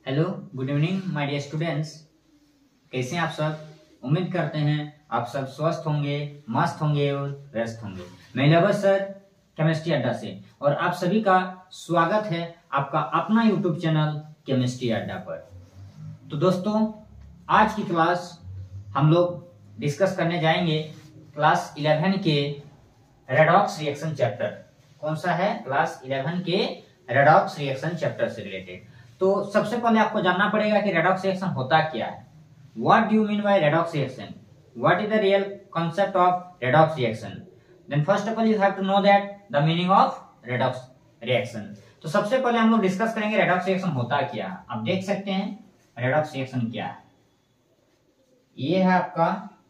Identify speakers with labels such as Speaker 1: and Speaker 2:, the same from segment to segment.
Speaker 1: Hello, good evening my dear students. कैसे हैं आप सब? उम्मीद करते हैं आप सब स्वस्थ होंगे, मस्त होंगे और व्यस्त होंगे। मैं लवर सर केमिस्ट्री अड्डा से और आप सभी का स्वागत है आपका अपना यूट्यूब चैनल केमिस्ट्री अड्डा पर। तो दोस्तों, आज की क्लास हम लोग डिस्कस करने जाएंगे क्लास 11 के रेडॉक्स रिएक्शन चैप्टर। कौन सा है? क्लास 11 के रेडॉक्स रिएक्शन चैप्टर से रिलेटेड। तो सबसे पहले आपको जानना पड़ेगा कि रेडॉक्स रिएक्शन होता क्या है। What do you mean by redox reaction? What is the real concept of redox reaction? Then first of all you have to know that the meaning of redox reaction. तो सबसे पहले हम लोग discuss करेंगे redox reaction होता क्या है। आप देख सकते हैं रेडॉक्स रिएक्शन क्या है। ये है आपका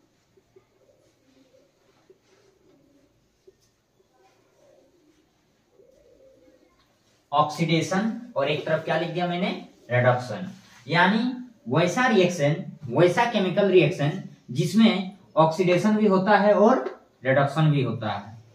Speaker 1: ऑक्सीडेशन और एक तरफ क्या लिख दिया मैंने? रिडक्शन। यानी वैसा रिएक्शन, वैसा केमिकल रिएक्शन जिसमें ऑक्सीडेशन भी होता है और रिडक्शन भी होता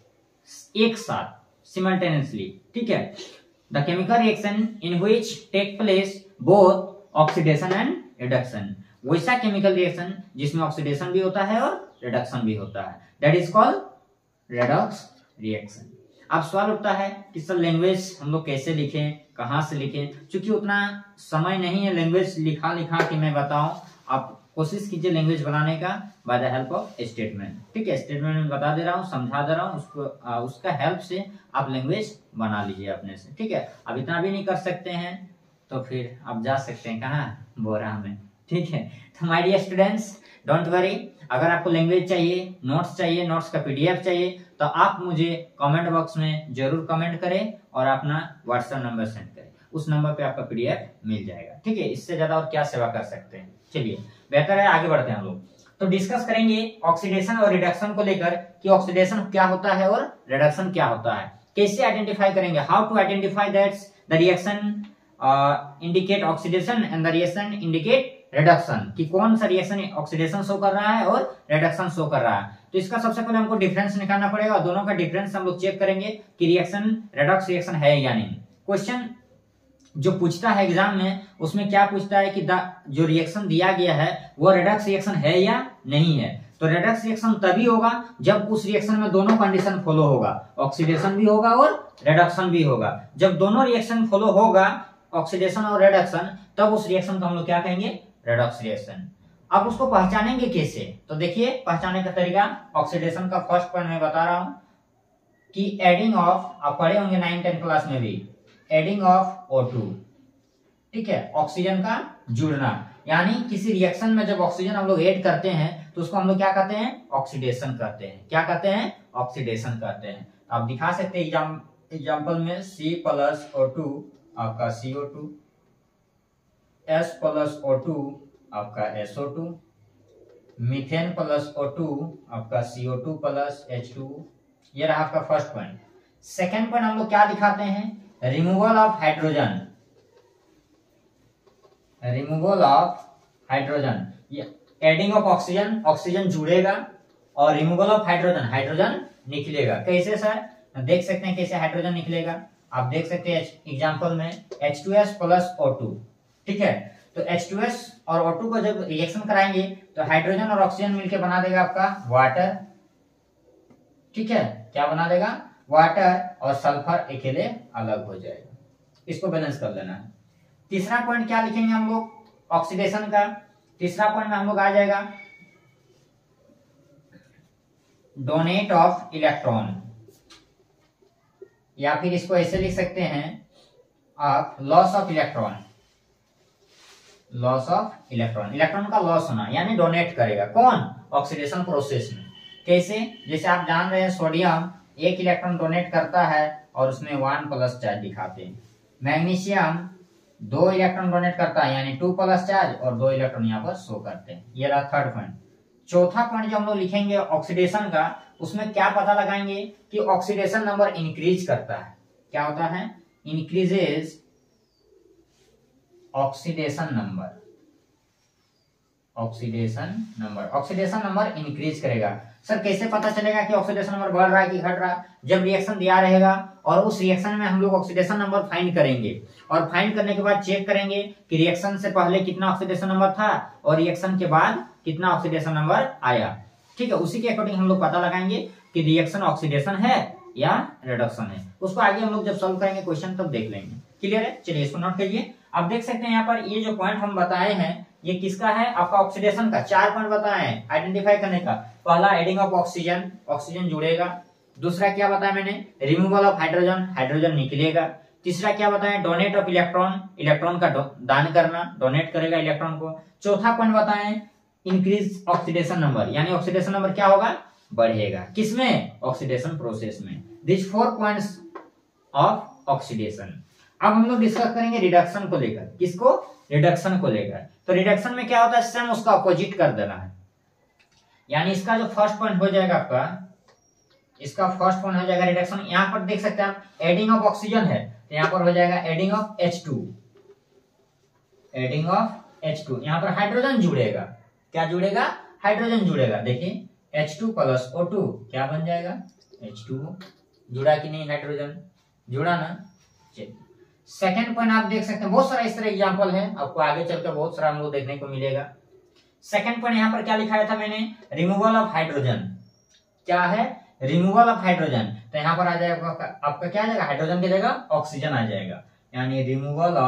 Speaker 1: है एक साथ, सिमल्टेनियसली। ठीक है, the chemical reaction in which take place both oxidation and reduction. वैसा केमिकल रिएक्शन जिसमें ऑक्सीडेशन भी होता है और रिडक्शन भी होता है, that is called redox reaction. अब सवाल उठता है कि सर लैंग्वेज हम लोग कैसे लिखें, कहां से लिखें? क्योंकि उतना समय नहीं है लैंग्वेज लिखा कि मैं बताऊं। आप कोशिश कीजिए लैंग्वेज बनाने का by the help of statement. ठीक है, स्टेटमेंट में बता दे रहा हूं, समझा दे रहा हूं, उसको उसका हेल्प से आप लैंग्वेज बना लीजिए अपने से। ठीक है, अब इतना भी नहीं कर सकते हैं तो फिर आप जा सकते हैं कहाँ? बोरा में। ठीक है, तो my dear students, don't worry. अगर आपको लैंग्वेज चाहिए, नोट्स का पीडीएफ चाहिए तो आप मुझे कमेंट बॉक्स में जरूर कमेंट करें और अपना व्हाट्सएप नंबर सेंड करें। उस नंबर पे आपका पीडीएफ मिल जाएगा। ठीक है, इससे ज्यादा और क्या सेवा कर सकते हैं। चलिए बेहतर है आगे बढ़ते हैं हम लोग। तो डिस्कस करेंगे ऑक्सीडेशन और रिडक्शन को लेकर कि ऑक्सीडेशन क्या होता है और रिडक्शन क्या होता है। कैसे आइडेंटिफाई करेंगे? How to identify that the reaction indicate oxidation and the reaction indicate reduction, कि कौन सा रिएक्शन ऑक्सीडेशन शो कर रहा है और रिडक्शन शो कर रहा है। तो इसका सबसे पहले हमको डिफरेंस निकालना पड़ेगा। दोनों का डिफरेंस हम लोग चेक करेंगे कि रिएक्शन रेडॉक्स रिएक्शन है या नहीं। क्वेश्चन जो पूछता है एग्जाम में, उसमें क्या पूछता है कि जो रिएक्शन दिया गया है वो रेडॉक्स रिएक्शन है या नहीं है। तो रेडॉक्स रिएक्शन तभी होगा जब उस रिएक्शन में दोनों कंडीशन फॉलो होगा, ऑक्सीडेशन भी होगा और रिडक्शन भी होगा। जब दोनों रिएक्शन फॉलो होगा, ऑक्सीडेशन और रिडक्शन, तब उस रिएक्शन को हम लोग क्या कहेंगे? Redox reaction. अब उसको पहचानेंगे कैसे? तो देखिए पहचाने का तरीका। ऑक्सीडेशन का फर्स्ट पॉइंट मैं बता रहा हूं कि एडिंग ऑफ, आप पढ़े होंगे 9-10 क्लास में भी, एडिंग ऑफ O2। ठीक है, ऑक्सीजन का जुड़ना। यानी किसी रिएक्शन में जब ऑक्सीजन हम लोग ऐड करते हैं तो उसको हम लोग क्या कहते हैं? ऑक्सीडेशन करते हैं। क्या कहते हैं? ऑक्सीडेशन करते हैं। आप दिखा सकते हैं एग्जाम्पल में C+O2 आपका CO2, S+O2 आपका SO2, मीथेन प्लस O2 आपका CO2 प्लस H2। ये रहा आपका फर्स्ट पॉइंट। सेकेंड पॉइंट हम लोग क्या दिखाते हैं? Removal of hydrogen. Removal of hydrogen, adding of oxygen, oxygen जुड़ेगा और रिमूवल ऑफ हाइड्रोजन, हाइड्रोजन निकलेगा। कैसे सर? देख सकते हैं कैसे हाइड्रोजन निकलेगा। आप देख सकते हैं एग्जाम्पल में H2S प्लस O2। ठीक है, तो H2S और O2 को जब रिएक्शन कराएंगे तो हाइड्रोजन और ऑक्सीजन मिलकर बना देगा आपका वाटर। ठीक है, क्या बना देगा? वाटर, और सल्फर अकेले अलग हो जाएगा। इसको बैलेंस कर लेना है। तीसरा पॉइंट क्या लिखेंगे हम लोग ऑक्सीडेशन का? तीसरा पॉइंट में हम लोग आ जाएगा डोनेट ऑफ इलेक्ट्रॉन, या फिर इसको ऐसे लिख सकते हैं आप loss of electron. Loss of electron, electron का लॉस होना, यानी डोनेट करेगा। कौन? ऑक्सीडेशन प्रोसेस में। कैसे? जैसे आप जान रहे हैं सोडियम 1 इलेक्ट्रॉन डोनेट करता है और उसमें 1+ चार्ज दिखाते हैं। मैग्नीशियम 2 इलेक्ट्रॉन डोनेट करता है यानी 2+ चार्ज, और 2 इलेक्ट्रॉन यहाँ पर शो करते हैं। ये रहा थर्ड पॉइंट। चौथा पॉइंट जो हम लोग लिखेंगे ऑक्सीडेशन का, उसमें क्या पता लगाएंगे कि ऑक्सीडेशन नंबर इंक्रीज करता है। क्या होता है? Increases oxidation number. Oxidation number, oxidation number increase करेगा। सर कैसे पता चलेगा कि ऑक्सीडेशन नंबर बढ़ रहा है कि घट रहा है? जब रिएक्शन दिया रहेगा और उस रिएक्शन में हम लोग ऑक्सीडेशन नंबर फाइंड करेंगे और फाइंड करने के बाद चेक करेंगे कि रिएक्शन से पहले कितना ऑक्सीडेशन नंबर था और रिएक्शन के बाद कितना ऑक्सीडेशन नंबर आया। ठीक है, उसी के अकॉर्डिंग हम लोग पता लगाएंगे कि रिएक्शन ऑक्सीडेशन है या रिडक्शन है। उसको आगे हम लोग जब सॉल्व करेंगे क्वेश्चन तब देख लेंगे। क्लियर है? चलिए इसको नोट करिए। आप देख सकते हैं यहाँ पर ये जो पॉइंट हम बताए हैं ये किसका है? आपका ऑक्सीडेशन का। 4 पॉइंट बताए हैं आइडेंटिफाई करने का। पहला एडिंग ऑफ ऑक्सीजन, ऑक्सीजन जुड़ेगा। दूसरा क्या बताया मैंने? रिमूवल ऑफ हाइड्रोजन, हाइड्रोजन निकलेगा। तीसरा क्या बताया? डोनेट ऑफ इलेक्ट्रॉन, इलेक्ट्रॉन का दान करना, डोनेट करेगा इलेक्ट्रॉन को। चौथा पॉइंट बताए इंक्रीज ऑक्सीडेशन नंबर, यानी ऑक्सीडेशन नंबर क्या होगा? बढ़ेगा। किसमें? ऑक्सीडेशन प्रोसेस में। This 4 points of oxidation. अब हम लोग डिस्कस करेंगे रिडक्शन को लेकर। किसको? रिडक्शन को लेकर। तो रिडक्शन में क्या होता है? सेम उसका अपोजिट कर देना है। यानी इसका जो फर्स्ट पॉइंट हो जाएगा आपका, इसका फर्स्ट पॉइंट हो जाएगा रिडक्शन। यहां पर देख सकते हैं आप एडिंग ऑफ ऑक्सीजन है तो यहां पर हो जाएगा adding of H2, adding of H2। यहां पर हाइड्रोजन जुड़ेगा। क्या जुड़ेगा? हाइड्रोजन जुड़ेगा। देखिए H2 प्लस O2 क्या बन जाएगा? H2O। जुड़ा कि नहीं? हाइड्रोजन जुड़ा ना। चलिए सेकेंड पॉइंट आप देख सकते हैं, बहुत सारा इस तरह एग्जांपल है, आपको आगे चलकर बहुत सारा हम लोग देखने को मिलेगा। सेकेंड पॉइंट यहाँ पर क्या लिखाया था मैंने? Removal of hydrogen. क्या है? Removal of hydrogen. तो यहाँ पर आ जाएगा आपका क्या आ जाएगा? हाइड्रोजन की जगह ऑक्सीजन आ जाएगा, यानी रिमूवल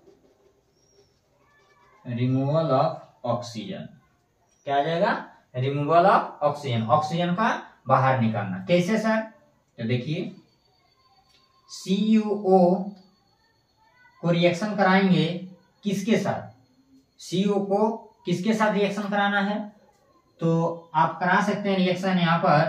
Speaker 1: ऑफ ऑक्सीजन। क्या आ जाएगा? रिमूवल ऑफ ऑक्सीजन, ऑक्सीजन का बाहर निकालना। कैसे सर? तो देखिए CuO को रिएक्शन कराएंगे किसके साथ? CO को किसके साथ रिएक्शन कराना है? तो आप करा सकते हैं रिएक्शन यहां पर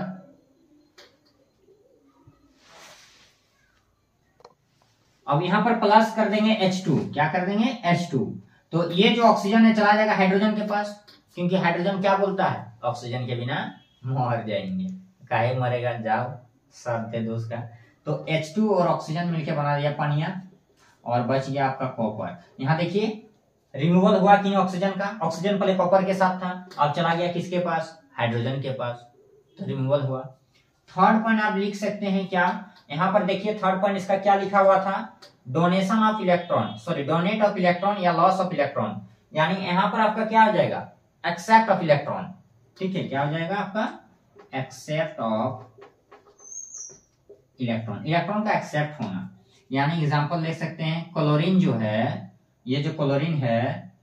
Speaker 1: अब यहां पर प्लस कर देंगे H2। क्या कर देंगे? H2। तो ये जो ऑक्सीजन है चला जाएगा हाइड्रोजन के पास, क्योंकि हाइड्रोजन क्या बोलता है? ऑक्सीजन के बिना मर जाएंगे। काहे मरेगा? जाओ सब थे दोस्त का। तो H2 और ऑक्सीजन मिलकर बना दिया पानिया और बच गया आपका कॉपर। यहाँ देखिए रिमूवल हुआ कि नहीं ऑक्सीजन का? ऑक्सीजन पहले कॉपर के साथ था, अब चला गया किसके पास? हाइड्रोजन के पास, तो रिमूवल हुआ। थर्ड पॉइंट आप लिख सकते हैं क्या? यहाँ पर देखिए थर्ड पॉइंट इसका क्या लिखा हुआ था? Donation of electron, sorry donate of electron या लॉस ऑफ इलेक्ट्रॉन। यानी यहाँ पर आपका क्या हो जाएगा? Accept of electron. ठीक है, क्या हो जाएगा आपका? एक्सेप्ट ऑफ इलेक्ट्रॉन, इलेक्ट्रॉन का एक्सेप्ट होना। यानी एग्जांपल ले सकते हैं क्लोरीन जो है, ये जो क्लोरीन है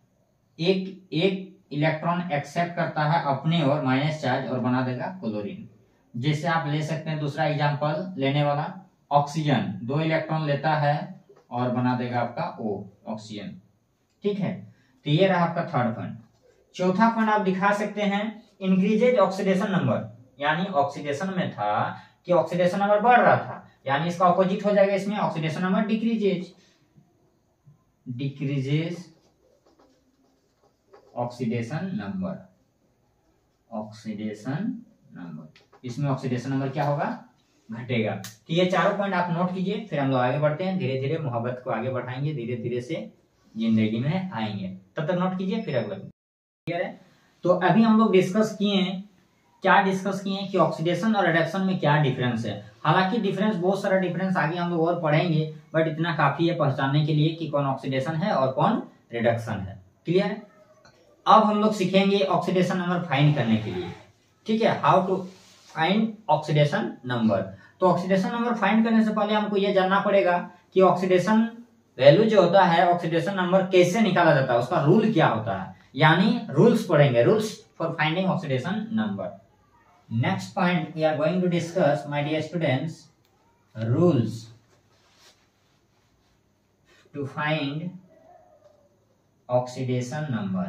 Speaker 1: एक इलेक्ट्रॉन एक्सेप्ट करता है अपने और माइनस चार्ज और बना देगा क्लोरीन। जैसे आप ले सकते हैं दूसरा एग्जांपल लेने वाला ऑक्सीजन, 2 इलेक्ट्रॉन लेता है और बना देगा आपका O, ऑक्सीजन। ठीक है, तो ये रहा आपका थर्ड पॉइंट। चौथा पॉइंट आप दिखा सकते हैं इंक्रीजेज ऑक्सीडेशन नंबर, यानी ऑक्सीडेशन में था कि ऑक्सीडेशन नंबर बढ़ रहा था, यानी इसका ऑपोजिट हो जाएगा इसमें oxidation number decreases, decreases oxidation number, oxidation number. इसमें ऑक्सीडेशन नंबर क्या होगा? घटेगा। तो ये चारों पॉइंट आप नोट कीजिए, फिर हम लोग आगे बढ़ते हैं। धीरे धीरे मोहब्बत को आगे बढ़ाएंगे, धीरे धीरे से जिंदगी में आएंगे। तब तक नोट कीजिए, फिर अगला। क्लियर है? तो अभी हम लोग डिस्कस किए हैं, क्या डिस्कस किए हैं कि ऑक्सीडेशन और रिडक्शन में क्या डिफरेंस है। हालांकि डिफरेंस, बहुत सारा डिफरेंस आगे हम लोग और पढ़ेंगे, बट इतना काफी है पहचानने के लिए कि कौन ऑक्सीडेशन है और कौन रिडक्शन है। क्लियर है? अब हम लोग सीखेंगे ऑक्सीडेशन नंबर फाइंड करने के लिए। ठीक है, how to find oxidation number. तो ऑक्सीडेशन नंबर फाइंड करने से पहले हमको यह जानना पड़ेगा कि ऑक्सीडेशन वैल्यू जो होता है, ऑक्सीडेशन नंबर कैसे निकाला जाता है, उसका रूल क्या होता है, यानी रूल्स पढ़ेंगे, rules for finding oxidation number. Next point we are going to discuss, my dear students, rules to find oxidation number।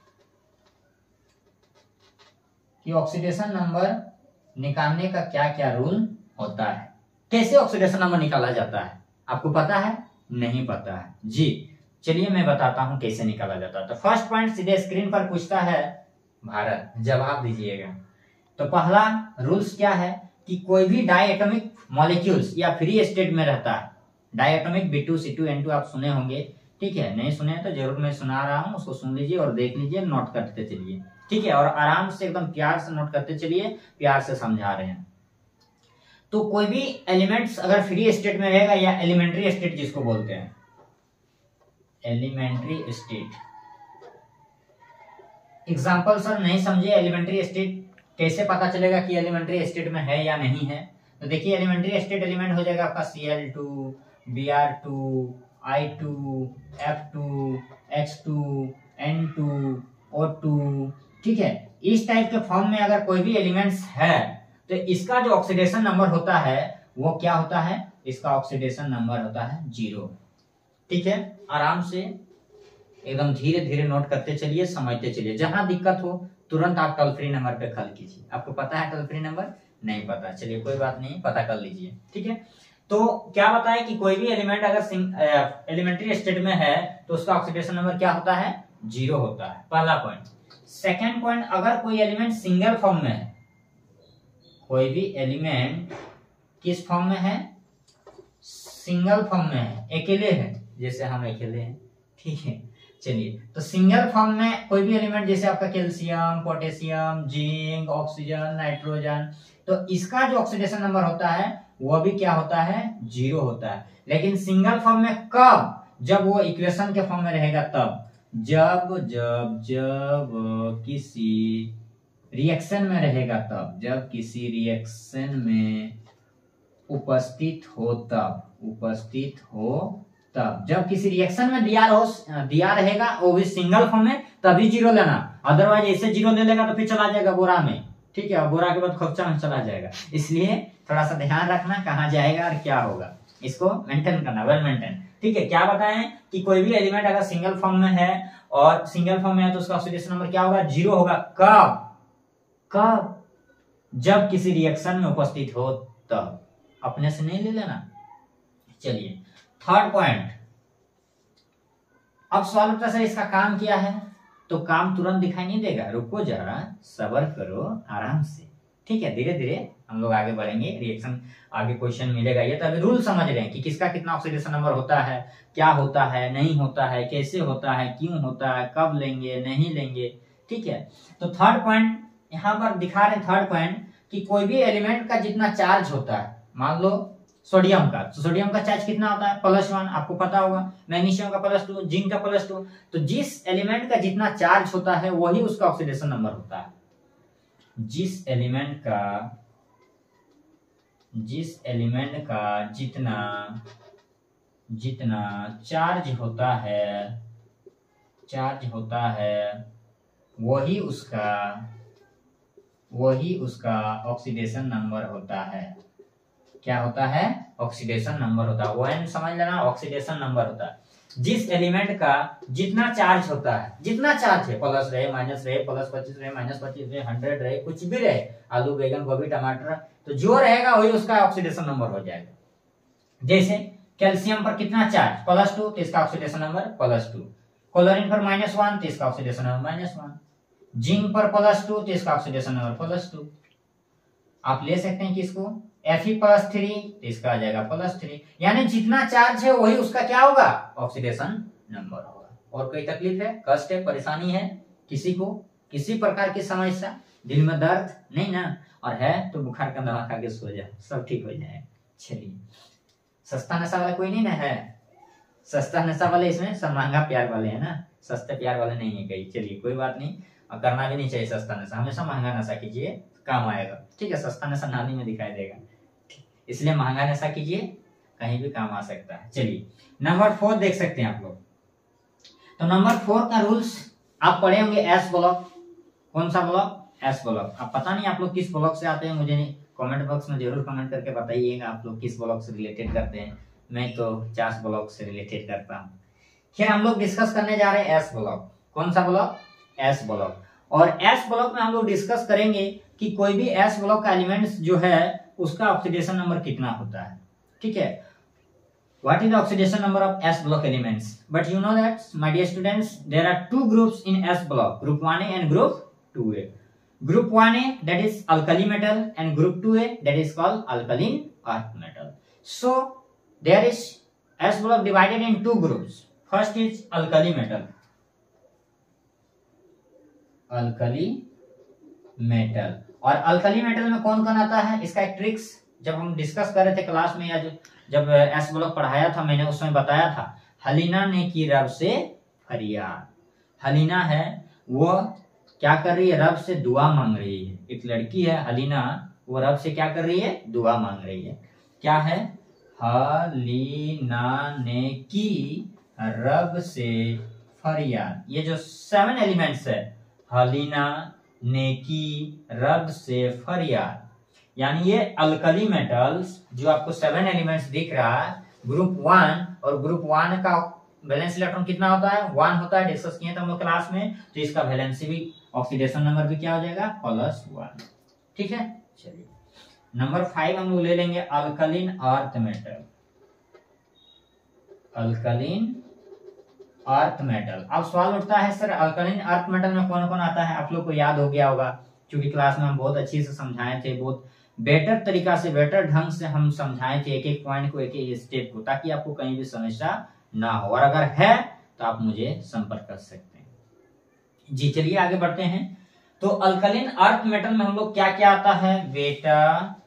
Speaker 1: कि ऑक्सीडेशन नंबर निकालने का क्या क्या रूल होता है, कैसे ऑक्सीडेशन नंबर निकाला जाता है, आपको पता है? नहीं पता है जी। चलिए मैं बताता हूं कैसे निकाला जाता है। तो फर्स्ट पॉइंट सीधे स्क्रीन पर पूछता है भारत, जवाब दीजिएगा। तो पहला रूल्स क्या है कि कोई भी डायएटॉमिक मॉलिक्यूल्स या फ्री स्टेट में रहता है, डायएटॉमिक B2C2N2 आप सुने होंगे, ठीक है? नहीं सुने तो जरूर मैं सुना रहा हूं, उसको सुन लीजिए और देख लीजिए, नोट करते चलिए। ठीक है, और आराम से एकदम प्यार से नोट करते चलिए, प्यार से समझा रहे हैं। तो कोई भी एलिमेंट्स अगर फ्री स्टेट में रहेगा, या एलिमेंट्री स्टेट जिसको बोलते हैं, एलिमेंट्री स्टेट। एग्जाम्पल सर नहीं समझे, एलिमेंट्री स्टेट कैसे पता चलेगा कि एलिमेंट्री स्टेट में है या नहीं है? तो देखिए एलिमेंट्री स्टेट एलिमेंट हो जाएगा आपका Cl2, Br2, I2, F2, X2, N2, O2, ठीक है। इस टाइप के फॉर्म में अगर कोई भी एलिमेंट्स है तो इसका जो ऑक्सीडेशन नंबर होता है वो क्या होता है? इसका ऑक्सीडेशन नंबर होता है 0। ठीक है, आराम से एकदम धीरे धीरे नोट करते चलिए, समझते चलिए। जहां दिक्कत हो तुरंत आप टोल फ्री नंबर पे कॉल कीजिए। आपको पता है टोल फ्री नंबर? नहीं पता, चलिए कोई बात नहीं, पता कर लीजिए। ठीक है, तो क्या बताए कि कोई भी एलिमेंट अगर एलिमेंट्री स्टेट में है तो उसका ऑक्सीडेशन नंबर क्या होता है? 0 होता है, पहला पॉइंट। सेकेंड पॉइंट, अगर कोई एलिमेंट सिंगल फॉर्म में है, कोई भी एलिमेंट किस फॉर्म में है? सिंगल फॉर्म में है, अकेले है, जैसे हम अकेले हैं। ठीक है, चलिए, तो सिंगल फॉर्म में कोई भी एलिमेंट जैसे आपका calcium, potassium, zinc, oxygen, nitrogen, तो इसका जो ऑक्सीडेशन नंबर होता है वो भी क्या होता है? 0 होता है। लेकिन सिंगल फॉर्म में कब? जब वो इक्वेशन के फॉर्म में रहेगा तब। जब जब जब किसी रिएक्शन में रहेगा तब, जब किसी रिएक्शन में उपस्थित हो तब, जब किसी रिएक्शन में दिया रहेगा वो भी सिंगल फॉर्म में, तभी 0 लेना। अदरवाइज ऐसे 0 ले लेगा तो फिर चला जाएगा बोरा में। ठीक है, और बोरा के बाद खोपचा में चला जाएगा। इसलिए थोड़ा सा ध्यान रखना कहाँ जाएगा और क्या होगा, इसको मेंटेन करना, वेल मेंटेन। ठीक है, क्या बताएं कि कोई भी एलिमेंट अगर सिंगल फॉर्म में है और सिंगल फॉर्म में है तो उसका ऑक्सीडेशन नंबर क्या होगा? 0 होगा। कब? जब किसी रिएक्शन में उपस्थित हो तब। अपने से नहीं ले लेना। चलिए, थर्ड पॉइंट, अब सवाल उठता सर इसका काम क्या है? तो काम तुरंत दिखाई नहीं देगा, रुको जरा, सब्र करो, आराम से। ठीक है, धीरे धीरे हम लोग आगे बढ़ेंगे, रिएक्शन आगे क्वेश्चन मिलेगा। ये तो अभी रूल समझ रहे हैं कि किसका कितना ऑक्सीडेशन नंबर होता है, क्या होता है, नहीं होता है, कैसे होता है, क्यों होता है, कब लेंगे, नहीं लेंगे। ठीक है, तो थर्ड पॉइंट यहाँ पर दिखा रहे हैं, थर्ड पॉइंट कि कोई भी एलिमेंट का जितना चार्ज होता है, मान लो सोडियम का, तो सोडियम का चार्ज कितना होता है? +1, आपको पता होगा। मैग्नीशियम का +2, जिंक का +2। तो जिस एलिमेंट का जितना चार्ज होता है वही उसका ऑक्सीडेशन नंबर होता है। जिस एलिमेंट का जितना चार्ज होता है वही उसका ऑक्सीडेशन नंबर होता है। क्या होता है? ऑक्सीडेशन नंबर होता है। वो समझ लेना, ऑक्सीडेशन नंबर होता है। जिस एलिमेंट का जितना चार्ज होता है, जितना चार्ज है, प्लस रहे, माइनस रहे, +25 रहे, -25 रहे, 100 रहे, कुछ भी रहे, आलू, बैगन, गोभी, टमाटर, तो जो रहेगा वही उसका ऑक्सीडेशन नंबर हो जाएगा। जैसे कैल्शियम पर कितना चार्ज? +2, तो इसका ऑक्सीडेशन नंबर +2। क्लोरीन पर -1, तो इसका ऑक्सीडेशन नंबर -1। जिंक पर +2, तो इसका ऑक्सीडेशन नंबर +2। आप ले सकते हैं किसको? Fe+3, तो इसका आ जाएगा +3। यानी जितना चार्ज है वही उसका क्या होगा? ऑक्सीडेशन नंबर होगा। और कोई तकलीफ है, कष्ट है, परेशानी है किसी को, किसी प्रकार की समस्या, दिल में दर्द नहीं ना? और है तो बुखार का दवा खा के सो जाए, सब ठीक हो जाए। चलिए, सस्ता नशा वाला कोई नहीं ना है? सस्ता नशा वाले इसमें सब महंगा प्यार वाले है ना, सस्ते प्यार वाले नहीं है कहीं। चलिए कोई बात नहीं, और करना भी नहीं चाहिए सस्ता नशा, हमेशा महंगा नशा कीजिए, काम आएगा। ठीक है, सस्ता नशा नाली में दिखाई देगा, इसलिए महंगा नशा कीजिए, कहीं भी काम आ सकता है। चलिए, नंबर 4 देख सकते हैं आप लोग। तो नंबर 4 का रूल्स आप पढ़े होंगे, एस ब्लॉक। कौन सा ब्लॉक? S block. अब पता नहीं आप लोग किस ब्लॉक से आते हैं, मुझे कमेंट बॉक्स में जरूर कमेंट करके बताइएगा आप लोग किस ब्लॉक से रिलेटेड करते हैं। मैं तो 50 ब्लॉक से रिलेटेड करता हूँ। खैर, हम लोग डिस्कस करने जा रहे हैं एस ब्लॉक। कौन सा ब्लॉक? S block. और एस ब्लॉक में हम लोग डिस्कस करेंगे कि कोई भी एस ब्लॉक का एलिमेंट्स जो है उसका ऑक्सीडेशन नंबर कितना होता है। ठीक है, what is the oxidation number of S block elements? But you know that, my dear students, there are two groups in S block, group 1A and group 2A. Group 1A, that is alkali metal, and group 2A, that is called alkaline earth metal. So there is S block divided in two groups. First is alkali metal. Alkali metal. और alkali metal में कौन कौन आता है, इसका एक tricks जब हम डिस्कस कर रहे थे क्लास में, या जब एस ब्लॉक पढ़ाया था मैंने, उसमें बताया था। हलीना ने की रब से फरियाद। हलीना है वो क्या कर रही है, रब से दुआ मांग रही है। एक लड़की है हलीना, वो रब से क्या कर रही है, दुआ मांग रही है। क्या है, हलीना ने की रब से फरियाद। ये जो 7 एलिमेंट्स है, हलीना ने की रब से फरियाद, यानी ये अल्कली मेटल्स जो आपको 7 एलिमेंट्स दिख रहा है, ग्रुप 1, और ग्रुप 1 का वैलेंस इलेक्ट्रॉन कितना होता है, 1 होता है, डिस्कस किए थे हम लोग क्लास में। तो इसका वैलेंसी भी, ऑक्सीडेशन नंबर भी क्या हो जाएगा, +1। ठीक है, चलिए नंबर 5 हम लोग ले लेंगे, alkaline earth metal. Alkaline earth metal. अब सवाल उठता है सर अल्कलीन अर्थ मेटल में कौन कौन आता है, आप लोग को याद हो गया होगा, क्योंकि क्लास में हम बहुत अच्छी से समझाए थे, बहुत बेटर तरीका से, बेटर ढंग से हम समझाए थे, एक एक पॉइंट को, एक एक स्टेप को, ताकि आपको कहीं भी समस्या ना हो। और अगर है तो आप मुझे संपर्क कर सकते हैं। जी चलिए आगे बढ़ते हैं। तो अल्कलीन अर्थ मेटल में हम लोग क्या क्या आता है, बेटा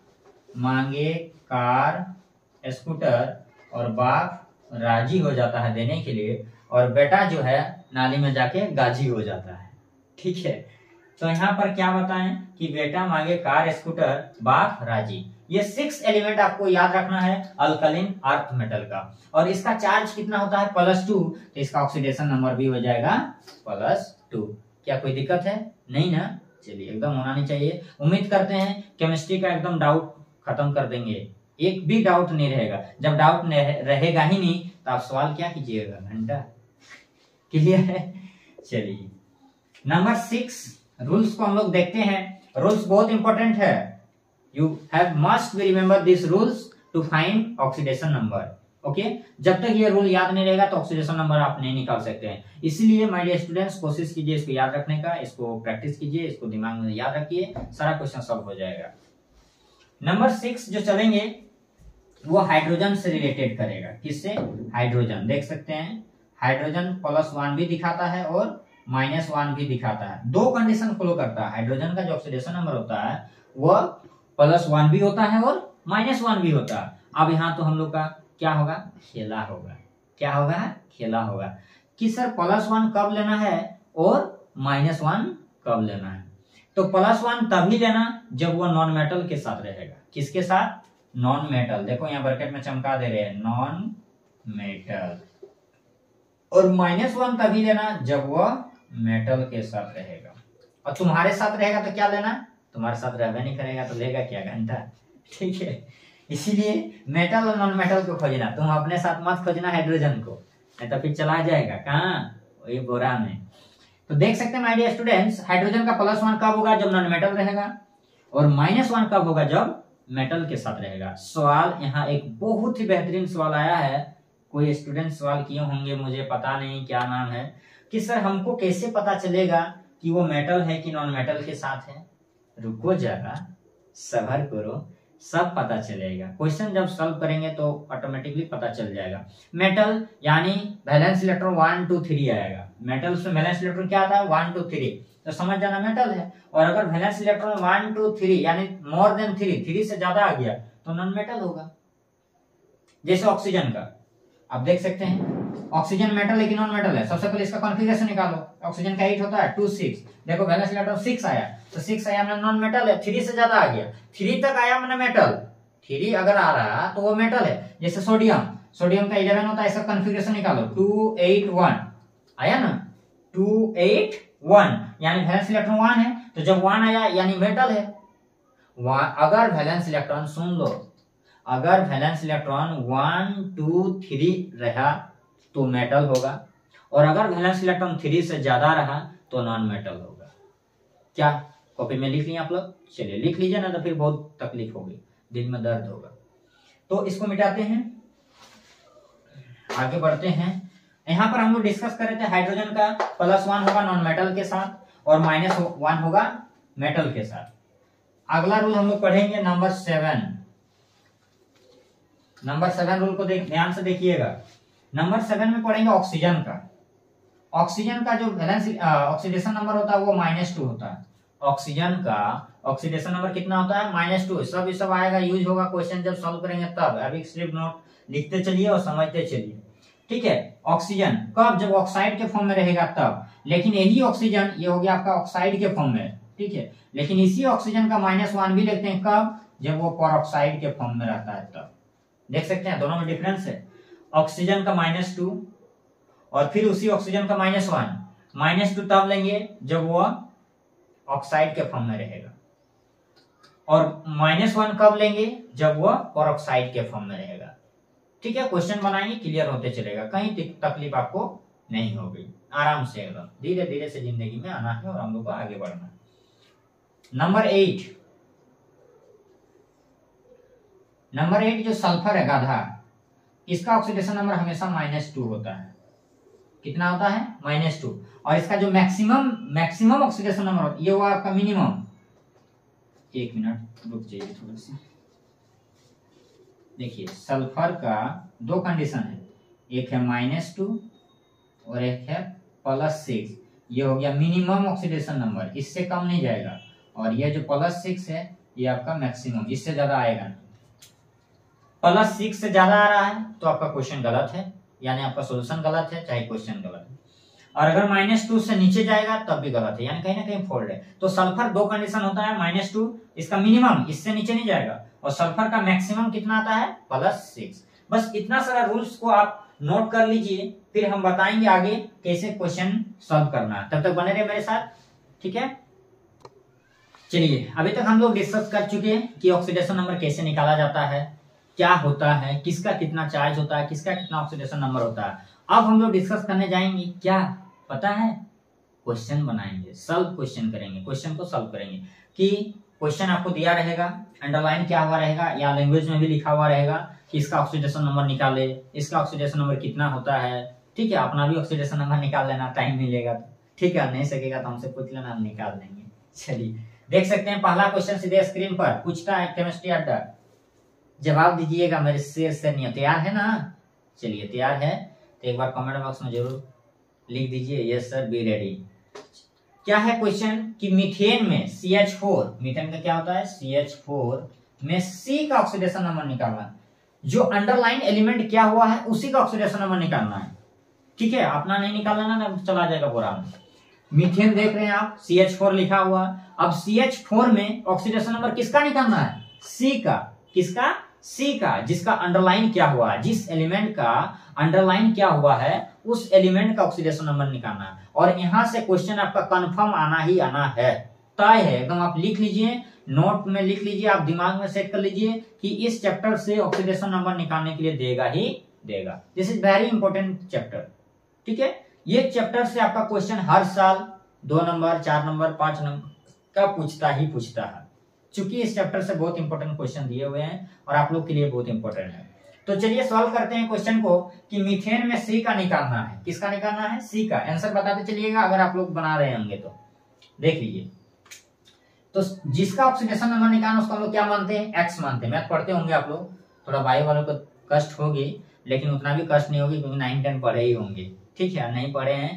Speaker 1: मांगे कार स्कूटर और बाप राजी हो जाता है देने के लिए, और बेटा जो है नाली में जाके गाजी हो जाता है। ठीक है, तो यहाँ पर क्या बताएं कि बेटा मांगे कार स्कूटर बाप राजी। ये 6 एलिमेंट आपको याद रखना है अल्कलीन अर्थ मेटल का। और इसका चार्ज कितना होता है, +2, तो इसका ऑक्सीडेशन नंबर भी हो जाएगा +2। क्या कोई दिक्कत है, नहीं ना, चलिए एकदम होना नहीं चाहिए। उम्मीद करते हैं केमिस्ट्री का एकदम डाउट खत्म कर देंगे, एक भी डाउट नहीं रहेगा। जब डाउट रहेगा ही नहीं तो आप सवाल क्या कीजिएगा, घंटा। क्लियर है, चलिए नंबर 6 रूल्स को हम लोग देखते हैं। रूल्स बहुत इंपॉर्टेंट है, you have must be remember this rules to find oxidation number. Okay, जब तक ये रूल याद नहीं रहेगा तो ऑक्सीडेशन नंबर आप नहीं निकाल सकते हैं। इसीलिए माय डियर स्टूडेंट्स कोशिश कीजिए इसको याद रखने का, इसको प्रैक्टिस कीजिए, इसको दिमाग में याद रखिए, सारा क्वेश्चन सॉल्व हो जाएगा। नंबर 6 जो चलेंगे वो हाइड्रोजन से रिलेटेड करेगा। किससे, हाइड्रोजन। देख सकते हैं हाइड्रोजन +1 भी दिखाता है और -1 भी दिखाता है। 2 कंडीशन फॉलो करता है हाइड्रोजन का। जो ऑक्सीडेशन नंबर होता है वो +1 भी होता है और -1 भी होता है। अब यहाँ तो हम लोग का क्या होगा, खेला होगा। क्या होगा, खेला होगा कि सर +1 कब लेना है और -1 कब लेना है। तो +1 तभी लेना जब वो नॉन मेटल के साथ रहेगा। किसके साथ, नॉन मेटल। देखो यहाँ ब्रैकेट में चमका दे रहे हैं, नॉन मेटल। और -1 तभी लेना जब वो मेटल के साथ रहेगा। और तुम्हारे साथ रहेगा तो क्या लेना, तुम्हारे साथ रहबे नहीं करेगा तो लेगा क्या, घंटा। ठीक है, इसीलिए मेटल और नॉन मेटल को खोजना, तुम अपने साथ मत खोजना हाइड्रोजन को, नहीं तो फिर चला जाएगा कहाँ, वही बोरा में। तो देख सकते हैं माय डियर स्टूडेंट्स, हाइड्रोजन का +1 कब होगा, जब नॉन मेटल रहेगा, और -1 कब होगा, जब मेटल के साथ रहेगा। सवाल यहाँ एक बहुत ही बेहतरीन सवाल आया है, कोई स्टूडेंट सवाल किए होंगे, मुझे पता नहीं क्या नाम है, कि सर हमको कैसे पता चलेगा कि वो मेटल है कि नॉन मेटल के साथ है। रुको जरा, सब्र करो, सब पता चलेगा। क्वेश्चन जब सॉल्व करेंगे तो ऑटोमेटिकली पता चल जाएगा। मेटल यानी वैलेंस इलेक्ट्रॉन 1 2 3 आएगा। मेटल्स में वैलेंस इलेक्ट्रॉन क्या आता है, 1 2 3, तो समझ जाना मेटल है। और अगर वैलेंस इलेक्ट्रॉन 1 2 3 यानी मोर देन 3 से ज्यादा आ गया तो नॉन मेटल होगा। जैसे ऑक्सीजन का आप देख सकते हैं, ऑक्सीजन मेटल है कि नॉन मेटल है। सबसे पहले इसका कॉन्फ़िगरेशन निकालो। ऑक्सीजन का 8 होता है, 2 6, देखो वैलेंस इलेक्ट्रॉन 6 आया, तो 6 आया मैंने नॉन मेटल है। 3 से ज्यादा आ गया, 3 तक आया मैंने मेटल, 3 अगर आ रहा तो वो मेटल है। जैसे सोडियम, सोडियम का 11 होता है, इसका कॉन्फ़िगरेशन निकालो, 2 8 1 आया ना, 2 8 1 यानी वैलेंस इलेक्ट्रॉन 1 है, तो जब 1 आया यानी मेटल है। अगर वैलेंस इलेक्ट्रॉन, सुन लो, अगर वैलेंस इलेक्ट्रॉन 1 2 3 रहा तो मेटल होगा, और अगर वैलेंस इलेक्ट्रॉन 3 से ज्यादा रहा तो नॉन मेटल होगा। क्या कॉपी में लिख लिए आप लोग, चलिए लिख लीजिए ना, तो फिर बहुत तकलीफ होगी, दिल में दर्द होगा। तो इसको मिटाते हैं, आगे बढ़ते हैं। यहाँ पर हम लोग डिस्कस कर रहे थे हाइड्रोजन का +1 होगा नॉन मेटल के साथ और -1 होगा मेटल के साथ। अगला रूल हम लोग पढ़ेंगे नंबर 7। नंबर 7 रूल को ध्यान से देखिएगा। नंबर 7 में पढ़ेंगे ऑक्सीजन का। ऑक्सीजन का जो वैलेंस ऑक्सीडेशन नंबर होता है वो -2 होता है। ऑक्सीजन का ऑक्सीडेशन नंबर कितना होता है? -2। सब आएगा, यूज होगा क्वेश्चन जब सॉल्व करेंगे तब। अभी सिर्फ नोट लिखते चलिए और समझते चलिए, ठीक है। ऑक्सीजन कब? जब ऑक्साइड के फॉर्म में रहेगा तब। लेकिन यही ऑक्सीजन, ये हो गया आपका ऑक्साइड के फॉर्म में, ठीक है। लेकिन इसी ऑक्सीजन का -1 भी लिखते हैं कब? जब वो परऑक्साइड के फॉर्म में रहता है तब। देख सकते हैं दोनों में डिफरेंस है। ऑक्सीजन का -2 और फिर उसी ऑक्सीजन का -1। -2 तब लेंगे जब वो ऑक्साइड के फॉर्म में रहेगा, और -1 कब लेंगे? जब वो परऑक्साइड के फॉर्म में रहेगा, ठीक है। क्वेश्चन बनाएंगे, क्लियर होते चलेगा, कहीं तकलीफ आपको नहीं होगी। आराम से एकदम धीरे धीरे से जिंदगी में आना है और हम लोग को आगे बढ़ना है। नंबर 8 जो सल्फर है गाधा, इसका ऑक्सीडेशन नंबर हमेशा -2 होता है। कितना होता है? -2। और इसका जो मैक्सिमम ऑक्सीडेशन नंबर ये हुआ आपका मिनिमम। 1 मिनट रुक जाइए थोड़ा सा। देखिए सल्फर का 2 कंडीशन है, एक है -2 और एक है +6। ये हो गया मिनिमम ऑक्सीडेशन नंबर, इससे कम नहीं जाएगा। और ये जो +6 है ये आपका मैक्सिमम, इससे ज्यादा आएगा नहीं। +6 से ज्यादा आ रहा है तो आपका क्वेश्चन गलत है, यानी आपका सॉल्यूशन गलत है, चाहे क्वेश्चन गलत है। और अगर -2 से नीचे जाएगा तब भी गलत है, यानी कहीं ना कहीं फॉल्ट है। तो सल्फर 2 कंडीशन होता है, -2 इसका मिनिमम, इससे नीचे नहीं जाएगा, और सल्फर का मैक्सिमम कितना आता है? +6। बस इतना सारा रूल्स को आप नोट कर लीजिए, फिर हम बताएंगे आगे कैसे क्वेश्चन सॉल्व करना है। तब तक बने रहे मेरे साथ, ठीक है। चलिए अभी तक हम लोग डिस्कस कर चुके हैं कि ऑक्सीडेशन नंबर कैसे निकाला जाता है, क्या होता है, किसका कितना चार्ज होता है, किसका कितना ऑक्सीडेशन नंबर होता है। अब हम लोग डिस्कस करने जाएंगे, क्या पता है? क्वेश्चन बनाएंगे, सॉल्व क्वेश्चन करेंगे, क्वेश्चन को सॉल्व करेंगे। कि क्वेश्चन आपको दिया रहेगा, अंडरलाइन क्या हुआ रहेगा या लैंग्वेज में भी लिखा हुआ रहेगा कि इसका ऑक्सीडेशन नंबर निकाले, इसका ऑक्सीडेशन नंबर कितना होता है, ठीक है। अपना भी ऑक्सीडेशन नंबर निकाल लेना, टाइम मिलेगा तो, ठीक है। नहीं सकेगा तो हमसे पूछ लेना, हम निकाल देंगे। चलिए देख सकते हैं पहला क्वेश्चन सीधे स्क्रीन पर पूछता है, केमिस्ट्री अड्डा। जवाब दीजिएगा, मेरे शेर से नहीं। तैयार है ना? चलिए तैयार है तो एक बार कमेंट बॉक्स में जरूर लिख दीजिए यस सर, बी रेडी। क्या है क्वेश्चन कि मीथेन में CH4, मीथेन का क्या होता है? CH4 में C का ऑक्सीडेशन नंबर निकालना। जो अंडरलाइन एलिमेंट क्या हुआ है उसी का ऑक्सीडेशन नंबर निकालना है, ठीक है। अपना नहीं निकालना ना, चला जाएगा पूरा। मीथेन देख रहे हैं आप, CH4 लिखा हुआ। अब CH4 में ऑक्सीडेशन नंबर किसका निकालना है? C का। किसका? C का, जिसका अंडरलाइन क्या हुआ है, जिस एलिमेंट का अंडरलाइन क्या हुआ है उस एलिमेंट का ऑक्सीडेशन नंबर निकालना है। और यहां से क्वेश्चन आपका कंफर्म आना ही आना है, तय है एकदम। आप लिख लीजिए, नोट में लिख लीजिए, आप दिमाग में सेट कर लीजिए कि इस चैप्टर से ऑक्सीडेशन नंबर निकालने के लिए देगा ही देगा। This is very important chapter, ठीक है। ये चैप्टर से आपका क्वेश्चन हर साल 2 नंबर, 4 नंबर, 5 नंबर का पूछता ही पूछता है, चूंकि इस चैप्टर से बहुत इंपॉर्टेंट क्वेश्चन दिए हुए हैं और आप लोग के लिए बहुत इंपॉर्टेंट है। तो चलिए सॉल्व करते हैं क्वेश्चन को कि मीथेन में C का निकालना है। किसका निकालना है? C का। आंसर बताते चलिएगा अगर आप लोग बना रहे होंगे तो। देख लीजिए, तो जिसका ऑक्सीडेशन नंबर निकालना उसको हम लोग क्या मानते हैं? X मानते हैं। मैथ पढ़ते होंगे आप लोग, थोड़ा बायो वालों को कष्ट होगी, लेकिन उतना भी कष्ट नहीं होगी क्योंकि 9-10 पढ़े ही होंगे, ठीक है। नहीं पढ़े हैं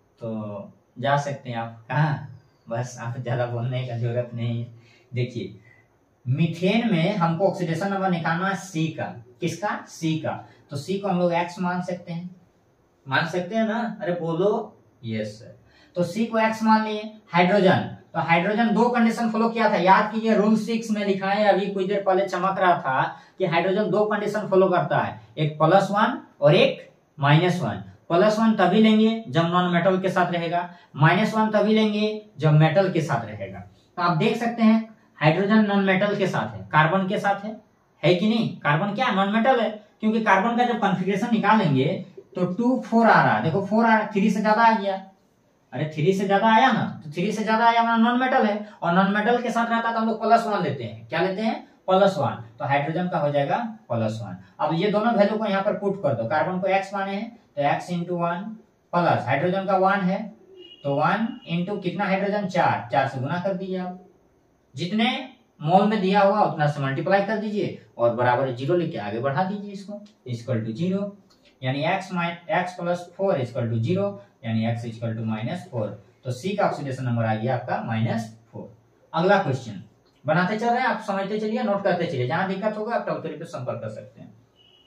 Speaker 1: तो जा सकते हैं आप कहाँ, बस आप ज्यादा बोलने का जरूरत नहीं है। देखिए मीथेन में हमको ऑक्सीडेशन नंबर निकालना है C का। किसका? C का। तो C को हम लोग X मान सकते हैं, मान सकते हैं ना? अरे बोलो यस सर। तो C को X मान लिए। हाइड्रोजन, तो हाइड्रोजन 2 कंडीशन फॉलो किया था, याद कीजिए रूल 6 में लिखा है, अभी कुछ देर पहले चमक रहा था कि हाइड्रोजन 2 कंडीशन फॉलो करता है, एक +1 और एक -1। +1 तभी लेंगे जब नॉन मेटल के साथ रहेगा, -1 तभी लेंगे जब मेटल के साथ रहेगा। तो आप देख सकते हैं हाइड्रोजन नॉन मेटल के साथ है, कार्बन के साथ है कि नहीं? कार्बन क्या नॉन मेटल है, क्योंकि कार्बन का जब कॉन्फ़िगरेशन निकालेंगे तो 2 4 आ रहा है। देखो 4 आ रहा है, 3 से ज्यादा आ गया। अरे 3 से ज्यादा आया ना, तो 3 से ज्यादा आया नॉन मेटल है, और नॉन मेटल के साथ रहता तो हम लोग +1 लेते हैं। क्या लेते हैं? +1। तो हाइड्रोजन का हो जाएगा +1। अब ये दोनों वैल्यू को यहाँ पर पुट कर दो। कार्बन को X माने हैं तो X × 1 प्लस हाइड्रोजन का 1 है तो 1 × कितना हाइड्रोजन? 4 से गुना कर दीजिए। आप जितने मोल में दिया हुआ उतना से मल्टीप्लाई कर दीजिए और बराबर 0 लेके आगे बढ़ा दीजिए इसको, इक्वल टू 0, यानी x + 4 = 0। यानी x इक्वल टू -4। तो C का ऑक्सीडेशन नंबर आ गया आपका -4। अगला क्वेश्चन बनाते चल रहे हैं, आप समझते चलिए, नोट करते चलिए, जहां दिक्कत होगा आप टॉपिक पे संपर्क कर सकते हैं।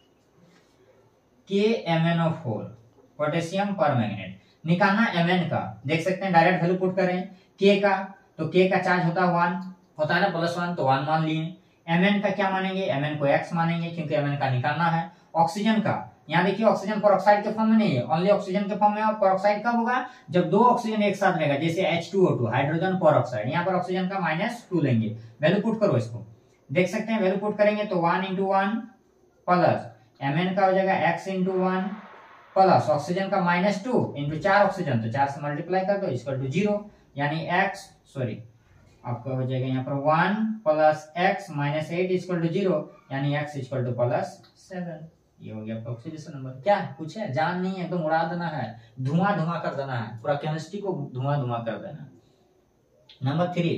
Speaker 1: KMnO4 पोटेशियम पर मैग्नेट, निकालना Mn का, देख सकते हैं डायरेक्ट वैल्यू पुट करें। K का, तो K का चार्ज होता है 1, होता है ना +1, तो 1 मान लिए। Mn का क्या मानेंगे, Mn को x मानेंगे क्योंकि Mn का निकालना है। ऑक्सीजन का, यहाँ देखिए ऑक्सीजन पेरोक्साइड के फॉर्म में नहीं है, ओनली ऑक्सीजन के फॉर्म में। और पेरोक्साइड कब होगा, जब दो ऑक्सीजन एक साथ रहेगा, जैसे H2O2 हाइड्रोजन पेरोक्साइड। यहाँ पर ऑक्सीजन का -2 लेंगे। वैल्यू पुट करो इसको, देख सकते हैं वैल्यू पुट करेंगे तो 1 × 1 प्लस Mn का हो जाएगा x × 1 प्लस ऑक्सीजन का -2 × 4 ऑक्सीजन, तो 4 से मल्टीप्लाई कर दो इक्वल टू 0, यानी आपका हो जाएगा यहाँ पर 1 प्लस x -8 इक्वल टू 0, यानी x इक्वल टू +7। ये हो गया ऑक्सीडेशन नंबर। क्या कुछ है, जान नहीं है, एकदम उड़ा देना है, धुआं धुआं कर देना है, पूरा केमिस्ट्री को धुआं धुआं कर देना। नंबर 3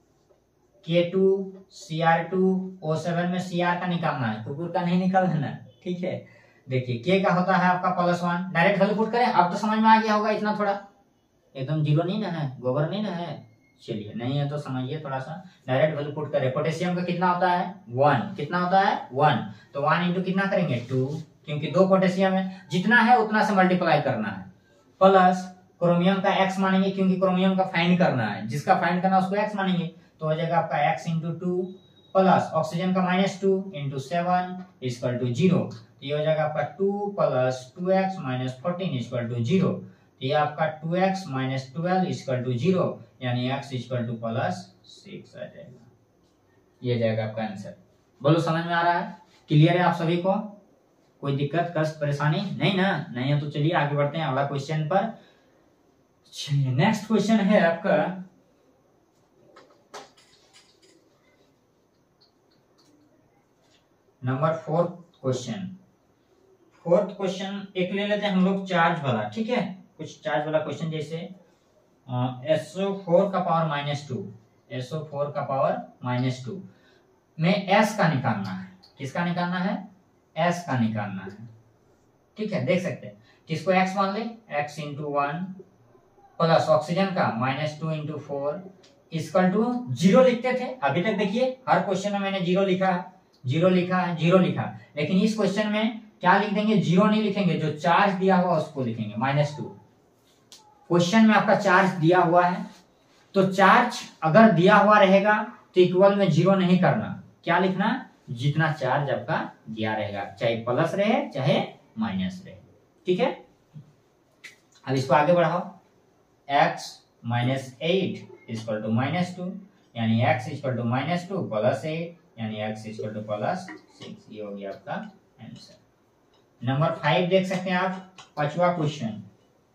Speaker 1: K2Cr2O7 में Cr का निकालना है, कुकुर का नहीं निकाल देना, ठीक है। देखिए K का होता है आपका +1, डायरेक्ट वैल्यू पुट करें, अब तो समझ में आ गया होगा इतना, थोड़ा एकदम जीरो नहीं ना है, गोबर नहीं ना है, चलिए नहीं है तो समझिए थोड़ा सा। डायरेक्ट वैल्यू पुट करें, पोटेशियम का कितना होता है 1, कितना होता है 1, तो 1 इंटू कितना करेंगे 2, क्योंकि 2 पोटेशियम है, जितना है उतना से मल्टीप्लाई करना है। प्लस क्रोमियम का x मानेंगे क्योंकि क्रोमियम का फाइंड करना है, जिसका फाइंड करना है उसको x मानेंगे, तो हो जाएगा आपका x × 2 प्लस ऑक्सीजन का -2 × 7 इक्वल टू 0, तो ये हो जाएगा आपका 2 + 2x - 14 इक्वल टू 0, तो ये आपका 2x - 12 इक्वल टू 0, यानी x इक्वल टू +6 आ जाएगा। ये जाएगा आपका आंसर। बोलो समझ में आ रहा है, क्लियर है आप सभी को, कोई दिक्कत कष्ट परेशानी नहीं ना, नहीं है तो चलिए आगे बढ़ते हैं अगला क्वेश्चन पर। चलिए नेक्स्ट क्वेश्चन है आपका नंबर 4 क्वेश्चन। 4th क्वेश्चन एक ले लेते हैं हम लोग चार्ज वाला, ठीक है, कुछ चार्ज वाला क्वेश्चन, जैसे SO4 का पावर -2, SO4 का पावर -2 में S का निकालना है। किसका निकालना है, S का निकालना है, ठीक है। देख सकते हैं किसको x मान ले, x × 1 प्लस ऑक्सीजन का -2 × 4 इक्वल टू 0 लिखते थे। अभी तक देखिए हर क्वेश्चन में मैंने 0 लिखा है, 0 लिखा है, 0 लिखा, लेकिन इस क्वेश्चन में क्या लिख देंगे, 0 नहीं लिखेंगे, जो चार्ज दिया हुआ उसको लिखेंगे -2। क्वेश्चन में आपका चार्ज दिया हुआ है, तो चार्ज अगर दिया हुआ रहेगा तो इक्वल में 0 नहीं करना, क्या लिखना, जितना चार्ज आपका दिया रहेगा, चाहे प्लस रहे चाहे माइनस रहे, ठीक है। अब इसको आगे बढ़ाओ, x - 8 इक्वल टू -2, यानी x इक्वल टू -2 + 8, यानी x इक्वल टू +6। ये हो गया आपका आंसर। नंबर 5 देख सकते हैं आप, 5वां क्वेश्चन,